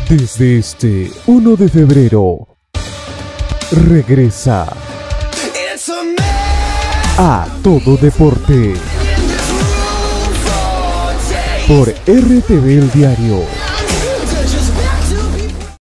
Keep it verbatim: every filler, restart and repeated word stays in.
Desde este uno de febrero, regresa a Todo Deporte por R T V El Diario.